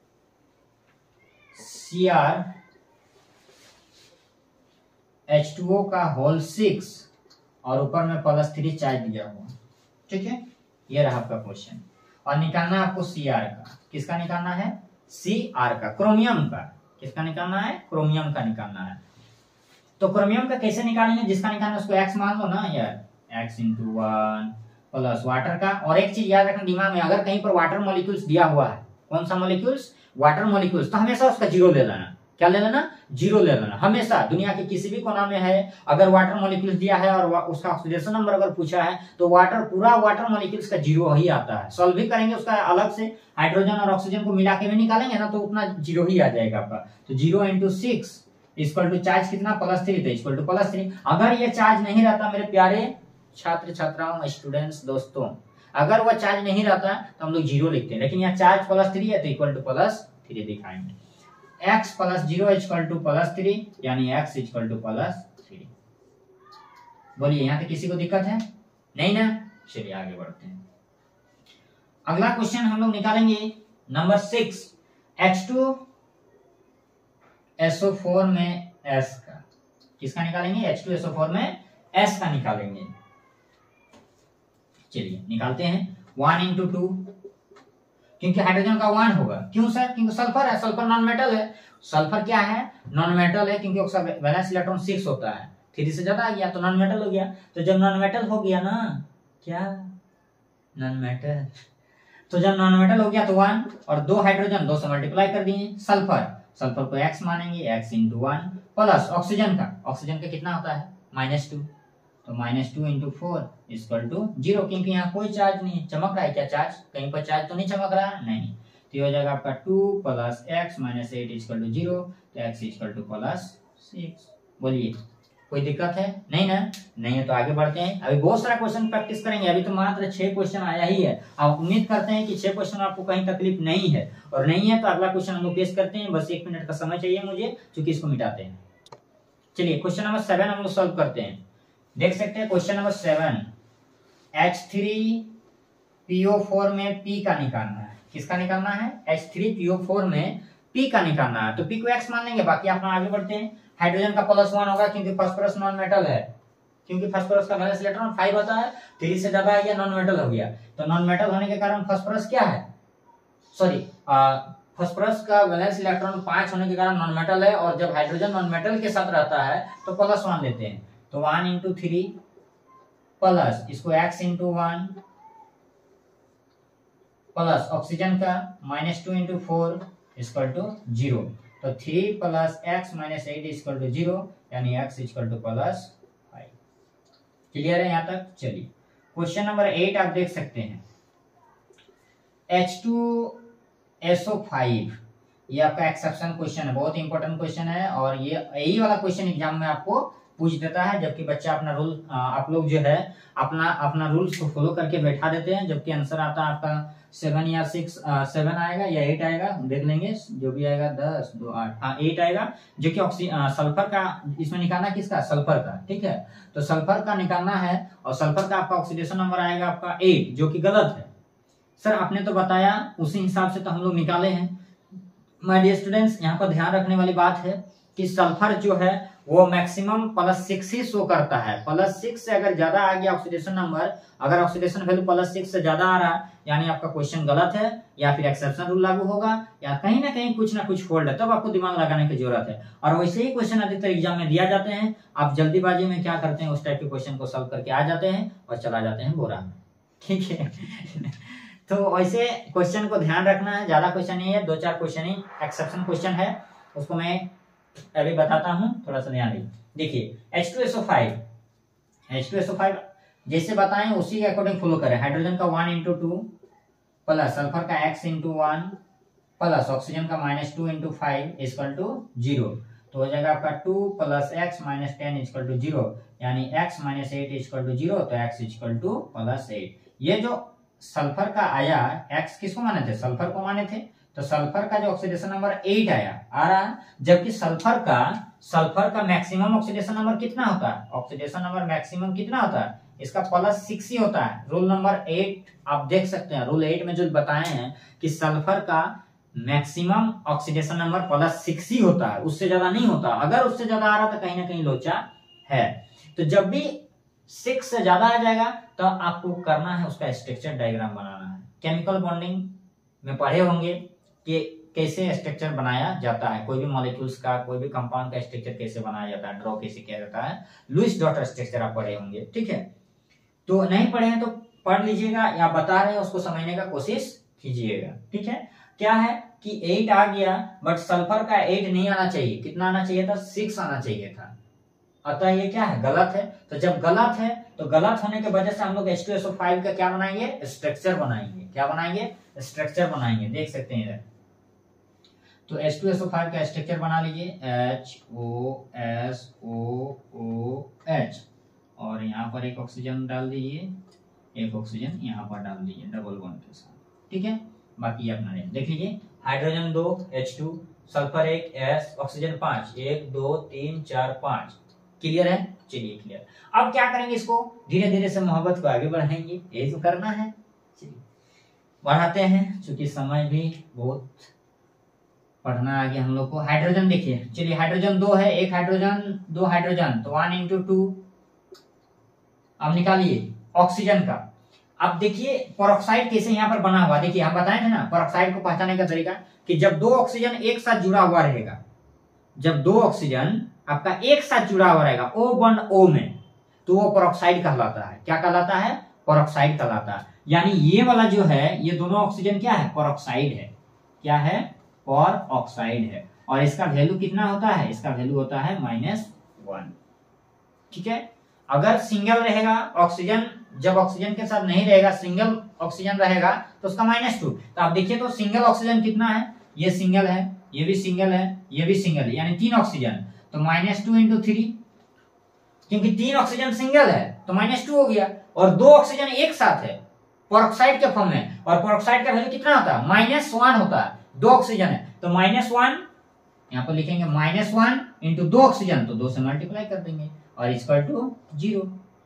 Speaker 1: CrH2O का होल 6 और ऊपर में +3 चार्ज दिया हुआ, ठीक है। ये रहा आपका क्वेश्चन, और निकालना है आपको Cr का। किसका निकालना है, Cr का, क्रोमियम का। किसका निकालना है, क्रोमियम का निकालना है। तो क्रोमियम का कैसे निकालेंगे, जिसका निकालना है उसको x मान लो ना यार, x × 1 प्लस वाटर का। और एक चीज याद रखना दिमाग में, अगर कहीं पर वाटर मॉलिक्यूल्स दिया हुआ है, कौन सा मॉलिक्यूल्स, वाटर मॉलिक्यूल्स, तो हमेशा उसका 0 ले लेना। क्या ले लेना, 0 ले लेना हमेशा। दुनिया के किसी भी कोना में है, अगर वाटर मॉलिक्यूल्स दिया है और उसका ऑक्सीडेशन नंबर अगर पूछा है, तो पूरा वाटर मॉलिक्यूल्स का 0 ही आता है। सॉल्व भी करेंगे उसका अलग से, हाइड्रोजन और ऑक्सीजन को मिला के भी निकालेंगे ना, तो उतना 0 ही आ जाएगा आपका। तो 0 × 6 इक्वल टू चार्ज कितना, +3, तो इक्वल टू +3। अगर ये चार्ज नहीं रहता मेरे प्यारे छात्र छात्राओं, स्टूडेंट्स दोस्तों, अगर वह चार्ज नहीं रहता तो हम लोग 0 लिखते हैं, लेकिन यहाँ चार्ज +3 है तो इक्वल टू +3 दिखाएंगे। x + 0 इक्वल टू +3, यानी x इक्वल टू +3। बोलिए यहाँ तक किसी को दिक्कत है, नहीं ना, चलिए आगे बढ़ते हैं। अगला क्वेश्चन हम लोग निकालेंगे नंबर 6, H2SO4 में S का। किसका निकालेंगे, H2SO4 में S का निकालेंगे। चलिए निकालते हैं, 1 × 2, क्योंकि हाइड्रोजन का 1 होगा। क्यों सर, क्योंकि सल्फर है, सल्फर नॉन मेटल है। सल्फर क्या है, नॉन मेटल है, क्योंकि उसका वैलेंस इलेक्ट्रॉन 6 होता है, 3 से ज्यादा आ गया तो नॉन मेटल हो गया। तो जब नॉन मेटल हो गया ना, क्या नॉन मेटल, तो जब नॉन मेटल हो गया तो 1, और 2 हाइड्रोजन 2 से मल्टीप्लाई कर दिए। सल्फर को x मानेंगे, x इंटू 1 प्लस ऑक्सीजन का कितना होता है -2, तो -2 इंटू 4 इक्वल टू 0, क्योंकि यहाँ कोई चार्ज नहीं है। चमक रहा है क्या चार्ज? कहीं पर चार्ज तो नहीं चमक रहा है, नहीं। तो ये हो जाएगा आपका 2 plus x minus 8 equal to 0, तो x इक्वल टू प्लस 6। बोलिए कोई दिक्कत है? नहीं ना? नहीं है तो आगे बढ़ते हैं। अभी बहुत सारा क्वेश्चन प्रैक्टिस करेंगे, अभी तो मात्र 6 क्वेश्चन आया ही है। आप उम्मीद करते हैं कि 6 क्वेश्चन आपको कहीं तकलीफ नहीं है, और नहीं है तो अगला क्वेश्चन हम लोग पेश करते हैं। बस 1 मिनट का समय चाहिए मुझे, क्योंकि इसको मिटाते हैं। चलिए क्वेश्चन नंबर 7 हम लोग सॉल्व करते हैं। देख सकते हैं क्वेश्चन नंबर 7, H3PO4 में P का निकालना है। किसका निकालना है? H3PO4 में P का निकालना है। तो P को x मान लेंगे, बाकी अपना आगे बढ़ते हैं। हाइड्रोजन का +1 होगा, क्योंकि फास्फोरस नॉन मेटल है, क्योंकि फास्फोरस का वैलेंस इलेक्ट्रॉन 5 होता है। 3 से ज्यादा आ गया, नॉन मेटल हो गया। तो नॉन मेटल होने के कारण फास्फोरस क्या है? सॉरी, फास्फोरस का वैलेंस इलेक्ट्रॉन 5 होने के कारण नॉन मेटल है, और जब हाइड्रोजन नॉन मेटल के साथ रहता है तो +1 लेते हैं। तो 1 इंटू 3 प्लस इसको x इंटू 1 प्लस ऑक्सीजन का -2 इंटू 4 इक्वल टू 0। तो 3 plus x minus 8 equal to 0, यानी x equal to plus 5। Clear है यहाँ तक? चलिए क्वेश्चन नंबर 8 आप देख सकते हैं। H2SO5, ये आपका एक्सेप्शन क्वेश्चन है, बहुत इंपॉर्टेंट क्वेश्चन है, और ये यही वाला क्वेश्चन एग्जाम में आपको पूछ देता है। जबकि बच्चा अपना रूल, आप लोग जो है अपना रूल्स को फॉलो करके बैठा देते हैं, जबकि आंसर आता है आपका 7 या 6, 7 आएगा या 8 आएगा, देख लेंगे जो भी आएगा। 10 2 8, हाँ 8 आएगा, जो कि सल्फर का इसमें निकालना, किसका? सल्फर का। ठीक है, तो सल्फर का निकालना है, और सल्फर का आपका ऑक्सीडेशन नंबर आएगा आपका 8, जो कि गलत है। सर आपने तो बताया, उसी हिसाब से तो हम लोग निकाले हैं। माय डियर स्टूडेंट्स, यहाँ पर ध्यान रखने वाली बात है कि सल्फर जो है वो मैक्सिमम +6 ही शो करता है। +6 से अगर ज्यादा आ गया ऑक्सीडेशन नंबर, अगर ऑक्सीडेशन वैल्यू +6 से ज्यादा आ रहा है, यानी आपका क्वेश्चन गलत है, या फिर एक्सेप्शन रूल लागू होगा, या कहीं ना कहीं कुछ ना कुछ फॉल्ट है, तब आपको दिमाग लगाने की जरूरत है। और वैसे ही क्वेश्चन अधिकतर एग्जाम में दिया जाते हैं, आप जल्दीबाजी में क्या करते हैं, उस टाइप के क्वेश्चन को सॉल्व करके आ जाते हैं और चला जाते हैं बोरा में। ठीक है तो वैसे क्वेश्चन को ध्यान रखना है, ज्यादा क्वेश्चन नहीं है, 2-4 क्वेश्चन ही एक्सेप्शन क्वेश्चन है, उसको मैं अभी बताता हूं, थोड़ा सा ध्यान दीजिए। देखिए H2SO5 जैसे बताएं उसी के अकॉर्डिंग फॉलो करें। हाइड्रोजन का 1 इंटू 2 प्लस सल्फर का x इंटू 1 प्लस ऑक्सीजन का -2 इंटू 5 इक्वल टू 0। तो हो जाएगा आपका 2 plus x minus 10 equal to 0, यानी x माइनस 8 इक्वल टू 0, तो x इक्वल टू +8। ये जो सल्फर का आया, x किसको माने थे? सल्फर को माने थे। तो सल्फर का जो ऑक्सीडेशन नंबर 8 आ रहा है, जबकि सल्फर का मैक्सिमम ऑक्सीडेशन नंबर कितना होता है? ऑक्सीडेशन नंबर मैक्सिमम कितना होता है? इसका +6 ही होता है। रूल नंबर 8 आप देख सकते हैं, रूल 8 में जो बताए हैं कि सल्फर का मैक्सिमम ऑक्सीडेशन नंबर +6 ही होता है, उससे ज्यादा नहीं होता। अगर उससे ज्यादा आ रहा तो कहीं ना कहीं लोचा है। तो जब भी 6 से ज्यादा आ जाएगा तो आपको करना है उसका स्ट्रक्चर डायग्राम बनाना है। केमिकल बॉन्डिंग में पढ़े होंगे कि कैसे स्ट्रक्चर बनाया जाता है, कोई भी मॉलिक्यूल्स का, कोई भी कंपाउंड का स्ट्रक्चर कैसे बनाया जाता है, ड्रॉ कैसे किया जाता है, लुईस डॉटर स्ट्रक्चर आप पढ़े होंगे। ठीक है, तो नहीं पढ़े हैं तो पढ़ लीजिएगा, या बता रहे हैं उसको समझने का कोशिश कीजिएगा। ठीक है, क्या है कि 8 आ गया, बट सल्फर का 8 नहीं आना चाहिए। कितना आना चाहिए था? 6 आना चाहिए था। अतः ये क्या है? गलत है। तो जब गलत है तो गलत होने की वजह से हम लोग H2SO5 का क्या बनाएंगे? स्ट्रक्चर बनाएंगे। क्या बनाएंगे? स्ट्रक्चर बनाएंगे। देख सकते हैं इधर, तो H2SO5 का स्ट्रक्चर बना लीजिए, HOSOOH, और यहाँ पर एक ऑक्सीजन डाल दीजिए, एक ऑक्सीजन यहाँ पर डाल दीजिए डबल बॉन्ड के साथ। ठीक है, बाकी अपना देख लीजिए। Hydrogen 2 H2, sulphur 1 S, oxygen 5, 1 2 3 4 5। Clear है? चलिए क्लियर। अब क्या करेंगे? इसको धीरे धीरे से मोहब्बत को आगे बढ़ाएंगे, यही तो करना है। चलिए बढ़ाते हैं, क्योंकि समय भी बहुत पढ़ना आगे हम लोग को। हाइड्रोजन देखिए, चलिए हाइड्रोजन 2 है, एक हाइड्रोजन 2 हाइड्रोजन, तो 1 इंटू 2। अब निकालिए ऑक्सीजन का। अब देखिए पेरोक्साइड कैसे यहाँ पर बना हुआ, देखिए हम बताए थे ना पेरोक्साइड को पहचानने का तरीका, कि जब 2 ऑक्सीजन एक साथ जुड़ा हुआ रहेगा, जब 2 ऑक्सीजन आपका एक साथ जुड़ा हुआ रहेगा O बॉन्ड O में, तो वो पेरोक्साइड कहलाता है। क्या कहलाता है? पेरोक्साइड कहलाता है। यानी ये वाला जो है, ये दोनों ऑक्सीजन क्या है, पेरोक्साइड है। क्या है, पेरोक्साइड है। और इसका वैल्यू कितना होता है, इसका वैल्यू होता है -1। ठीक है। अगर सिंगल रहेगा ऑक्सीजन, जब ऑक्सीजन के साथ नहीं रहेगा, सिंगल ऑक्सीजन रहेगा तो उसका -2। तो आप देखिए तो सिंगल ऑक्सीजन कितना है, ये सिंगल है, ये भी सिंगल है, ये भी सिंगल है, यानी 3 ऑक्सीजन। तो -2 × 3, क्योंकि 3 ऑक्सीजन सिंगल है तो -2 हो गया। और 2 ऑक्सीजन एक साथ है पेरोक्साइड के फॉर्म में, और पेरोक्साइड का वैल्यू कितना होता है, -1 होता है। 2 ऑक्सीजन है तो -1, यहाँ पर लिखेंगे -1 × 2 ऑक्सीजन, तो 2 से मल्टीप्लाई कर देंगे और इक्वल टू 0।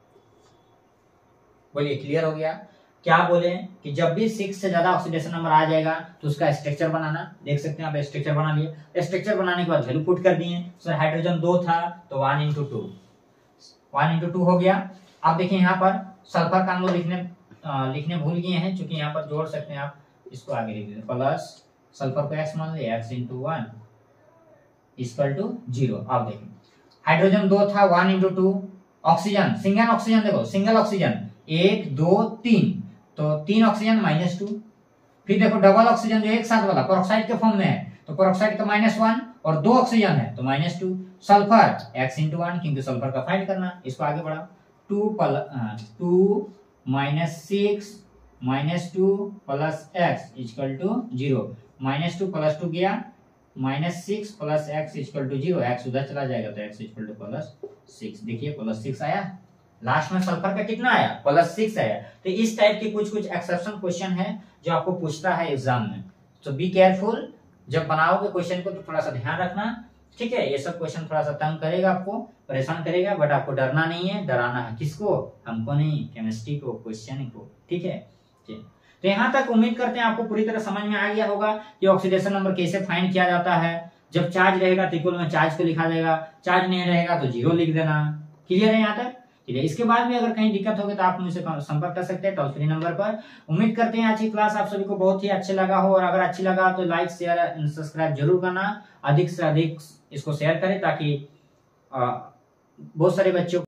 Speaker 1: बोलिए क्लियर हो गया। क्या बोले कि जब भी 6 से ज्यादा ऑक्सीडेशन नंबर आ जाएगा तो उसका स्ट्रक्चर बनाना। देख सकते हैं आप स्ट्रक्चर बना लिए। स्ट्रक्चर बनाने के बाद वैल्यू पुट कर दिए। सर हाइड्रोजन 2 था तो 1 × 2, 1 × 2 हो गया। अब देखिए यहाँ पर सल्फर का हम लोग लिखने भूल गए हैं, क्योंकि यहाँ पर जोड़ सकते हैं आप, इसको आगे लिख दीजिए, प्लस सल्फर को x मान लिया, x × 1 इक्वल टू 0। अब देखिए हाइड्रोजन 2 था, 1 × 2, ऑक्सीजन सिंगल ऑक्सीजन, देखो सिंगल ऑक्सीजन 1 2 3, तो 3 ऑक्सीजन -2। फिर देखो डबल ऑक्सीजन जो एक साथ वाला पेरोक्साइड के फॉर्म में है, तो पेरोक्साइड का -1 और 2 ऑक्सीजन है तो -2। सल्फर x × 1, क्योंकि सल्फर का फाइंड करना। इसको आगे बढ़ाओ, 2 - 6 -2 + x इक्वल टू 0। -2 + 2 गया, -6 + x इक्वल टू 0। x उधर चला जाएगा तो x इक्वल टू +6। देखिए +6 आया। लास्ट में सल्फर का कितना आया, +6 आया। तो इस टाइप के कुछ एक्सेप्शन क्वेश्चन है जो आपको पूछता है एग्जाम में। तो बी केयरफुल, जब बनाओगे क्वेश्चन को तो थोड़ा सा ध्यान रखना। ठीक है, ये सब क्वेश्चन थोड़ा सा तंग करेगा, आपको परेशान करेगा, बट आपको डरना नहीं है। डराना है किसको, हमको नहीं, केमिस्ट्री को, क्वेश्चन को। ठीक है। तो यहाँ तक उम्मीद करते हैं आपको पूरी तरह समझ में आ गया होगा कि ऑक्सीडेशन नंबर कैसे फाइंड किया जाता है। जब चार्ज रहेगा तो इक्वल में चार्ज को लिखा जाएगा, चार्ज नहीं रहेगा तो 0 लिख देना। क्लियर है यहाँ तक? ठीक है। इसके बाद भी अगर कहीं दिक्कत होगी तो आप मुझसे संपर्क कर सकते हैं टोल फ्री नंबर पर। उम्मीद करते हैं आज की क्लास आप सभी को बहुत ही अच्छी लगा हो, और अगर अच्छी लगा तो लाइक शेयर एंड सब्सक्राइब जरूर करना। अधिक से अधिक इसको शेयर करें ताकि बहुत सारे बच्चों